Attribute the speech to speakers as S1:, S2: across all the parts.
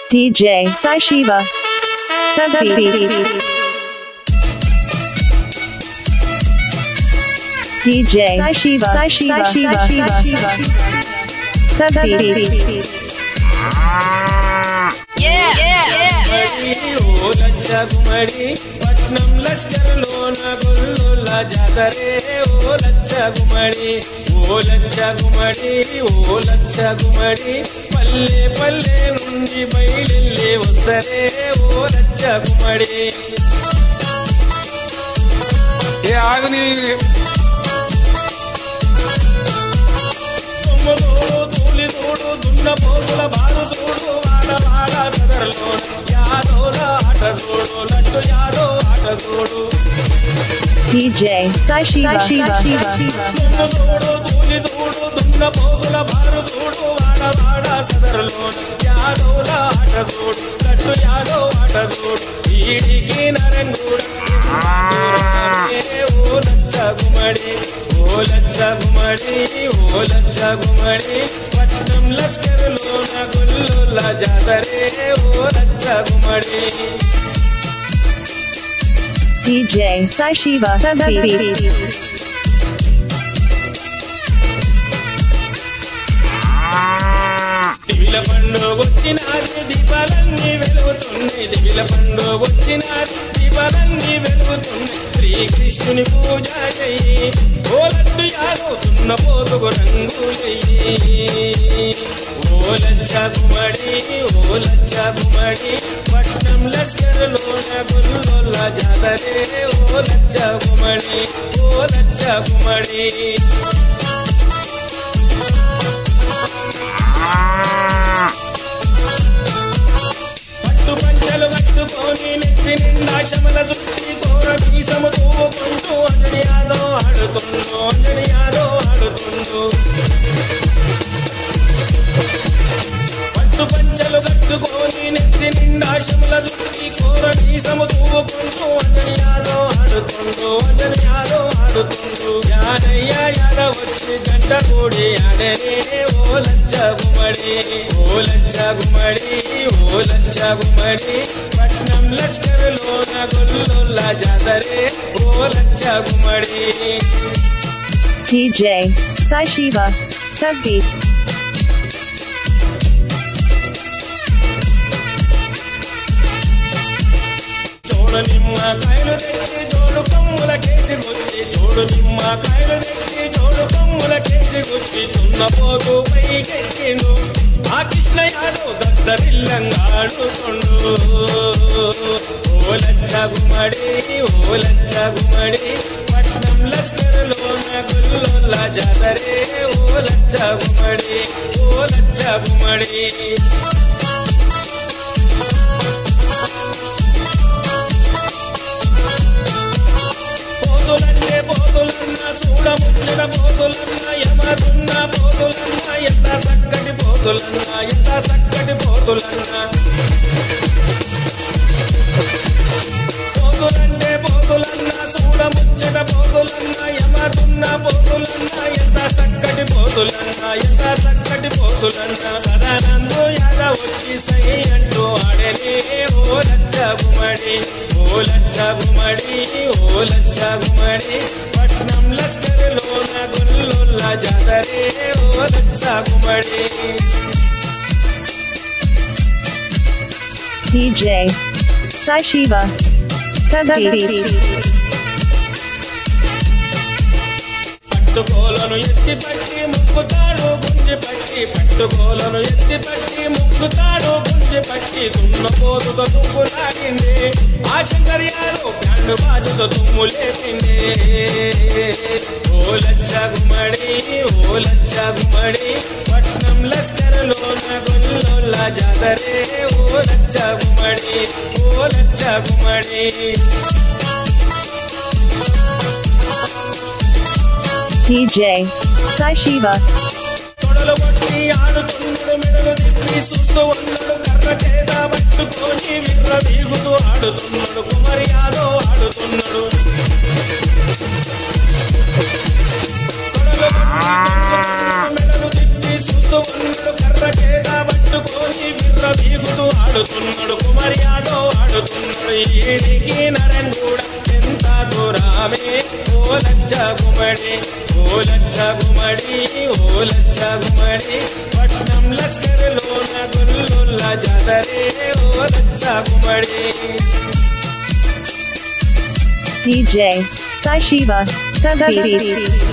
S1: DJ Sai Shiva. The beat. DJ Sai Shiva. Sai Shiva. The beat.
S2: ఓ లచ్చ గుమ్మడి పట్నం లష్కర్లోన గొల్లోల జాతరే ఓ లచ్చ గుమ్మడి ఓ లచ్చ గుమ్మడి ఓ లచ్చ గుమ్మడి పల్లె పల్లె నుండి బయలెళ్ళి వస్తరే ఓ లచ్చ గుమ్మడి ఏ ఆగుని తూలి చూడు దున్న పోతుల బారు చూడు వాడ వాడ సదర్లోన యాదోల ఆట చూడు లడ్డు యాదో ఆట చూడు
S1: DJ Sai Shiva.
S2: చూడు తూలి చూడు దున్న పోతుల బారు చూడు వాడ వాడ సదర్లోన యాదోల ఆట చూడు లడ్డు యాదో ఆట చూడు ఈడికి నరంగూడ ఓ లచ్చ గుమ్మడి ఓ లచ్చ గుమ్మడి ఓ లచ్చ గుమ్మడి పట్నం లష్కర్లోన గొల్లోల జాతరే ఓ లచ్చ గుమ్మడి
S1: DJ Sai Shiva. The beat.
S2: దివిల పండుగొచ్చినాది దీపాలన్నీ వెలుగుతున్నాయి దివిల పండుగొచ్చినాది దీపాలన్నీ వెలుగుతున్నాయి శ్రీకృష్ణుని పూజ చెయ్యి ఓ లడ్డు యాదవుతున్న పోతుకు రంగులయ్యి ఓ లచ్చ గుమ్మడి ఓ లచ్చ గుమ్మడి పట్నం లష్కర్లోన గొల్లోల జాతరే ఓ లచ్చ గుమ్మడి ఓ లచ్చ గుమ్మడి పట్టు పంచలు కట్టుకొని నెత్తి నిండా శమల చుట్టి కోర మీసము తూవుకుంటూ అంజని యాదో ఆడుతుండు అంజని యాదో ఆడుతుండు పట్టు పంచలు కట్టుకొని నెత్తి నిండా శమల చుట్టి కోర మీసము తూవుకుంటూ అంజని యాదో ఆడుతుండు అంజని యాదో ఆడుతుండు యాదయ్య యాద వచ్చి గంట కూడి ఆడనే ఓ లచ్చ గుమ్మడి ఓ లచ్చ గుమ్మడి ఓ లచ్చ గుమ్మడి పట్నం లష్కర్లోన గొల్లోల జాతరే ఓ లచ్చ గుమ్మడి
S1: DJ Sai Shiva. The beat.
S2: చూడు నిమ్మకాయలు తెచ్చి జోడు కొమ్ముల కేసి గుచ్చి చూడు నిమ్మకాయలు తెచ్చి జోడు కొమ్ముల కేసి గుచ్చి తున్నపోతూ పైకెక్కిండు ఆ కృష్ణ యాదవ్ దద్దరిల్లంగా ఆడుతుండు ఓ లచ్చ గుమ్మడి ఓ లచ్చ గుమ్మడి పట్నం లష్కర్లోన గొల్లోల జాతరే ఓ లచ్చ గుమ్మడి ఓ లచ్చ గుమ్మడి పోతులన్నే పోతులన్న చూడ ముచ్చట పోతులన్న యమదున్న పోతులన్న ఎంత చక్కటి పోతులన్న ఎంత చక్కటి పోతులన్న పోతులన్నే పోతులన్న చూడ ముచ్చట పోతులన్న యమదున్న పోతులన్న ఎంత చక్కటి పోతులన్న ఎంత చక్కటి పోతులన్న సదానందు యాదవ్ వచ్చి సై అంటూ ఆడనే ఓ లచ్చ గుమ్మడి ఓ లచ్చ గుమ్మడి ఓ లచ్చ గుమ్మడి పట్నం లష్కర్లోన గొల్లోల జాతరే ఓ లచ్చ గుమ్మడి
S1: DJ Sai Shiva. The beat.
S2: పట్టుకోలను ఎత్తి పట్టి ముక్కుతాడు గుంజి పట్టి పట్టుకోలను ఎత్తి పట్టి ముక్కుతాడు గుంజి పట్టి దున్నపోతుతో తుమ్ము లాగింది ఆ శంకర్యాలు ప్యాండు బాజుతో తుమ్ము లేపింది ఓ లచ్చ గుమ్మడి ఓ లచ్చ గుమ్మడి పట్నం లష్కర్లోన గొల్లోల జాతరే ఓ లచ్చ గుమ్మడి ఓ లచ్చ గుమ్మడి
S1: DJ Sai Shiva.
S2: తొడలు కొట్టి ఆడుతున్నాడు మెడలు తిప్పి చూస్తూ ఉన్నాడు కర్ర చేత పట్టుకొని విర్ర వీగుతూ ఆడుతున్నాడు కుమారి యాదవ్ ఆడుతున్నాడు తొడలు కొట్టి మెడలు తిప్పి చూస్తూ ఉన్నాడు కర్ర చేత పట్టుకొని విర్ర వీగుతూ ఆడుతున్నాడు ఆడుతున్నాడు కుమార్ యాదవ్ ఆడుతున్నాడు ఈడికి నరేన్ కూడా ఎంత దూరమే ఓ లచ్చ గుమ్మడి ఓ లచ్చ గుమ్మడి ఓ లచ్చ గుమ్మడి పట్నం లస్కర్లోన గుల్లుల్ల జాతరే ఓ లచ్చ గుమ్మడి
S1: DJ Sai Shiva Sabhi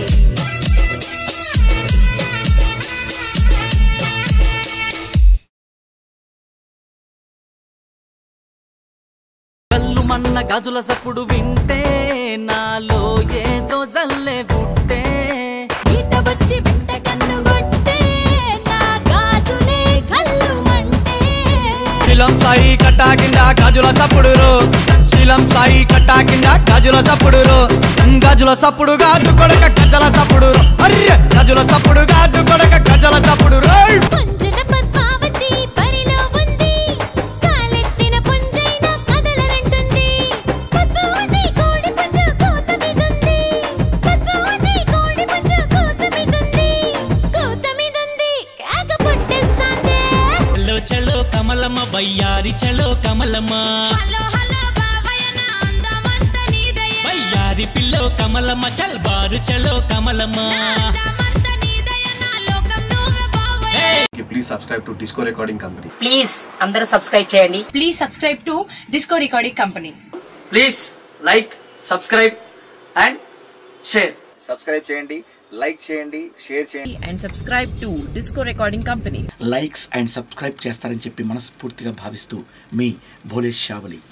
S3: మన్న గాజుల సప్పుడు వింటే నాలో ఏదో జల్లే పుట్టే
S4: ఈట వచ్చి వెంట కన్ను కొట్టే నా గాజులే కళ్ళు మంటే
S3: శీలం సాయి కట్టా కింద గాజుల సప్పుడు శీలం సాయి కట్టా కింద గాజుల సప్పుడు గాజుల సప్పుడు గాజు కొడక గజల సప్పుడు అర్రె గాజుల సప్పుడు గాజు కొడక గజల సప్పుడు
S4: పంచన పద్మావతి పరిలో ఉంది కాలెత్తిన పుంజైన కదలనంటుంది పద్మావతి కోడి పుంజ కోత మీదుంది పద్మావతి కోడి పుంజ కోత మీదుంది కాక పుట్టేస్తాందే
S5: చలో చలో కమలమ్మ బయ్యారి చలో కమలమ్మ
S4: హలో హలో బాబాయ్ నా అందమంత నీదయ్య
S5: బయ్యారి పిల్లో కమలమ్మ చల్ బారు చలో కమలమ్మ
S4: అందమంత నీదయ్య నా లోకం నువ్వే బాబాయ్
S6: Please subscribe to Disco Recording Company.
S7: Please అందరూ సబ్స్క్రైబ్ చేయండి.
S8: Please subscribe to Disco Recording Company.
S3: Please like subscribe and share
S9: subscribe చేయండి, లైక్ చేయండి, షేర్ చేయండి
S8: And subscribe to Disco Recording Company.
S10: Likes and subscribe చేస్తారని చెప్పి మనస్ఫూర్తిగా భావిస్తూ మీ భోలేష్ షావలి.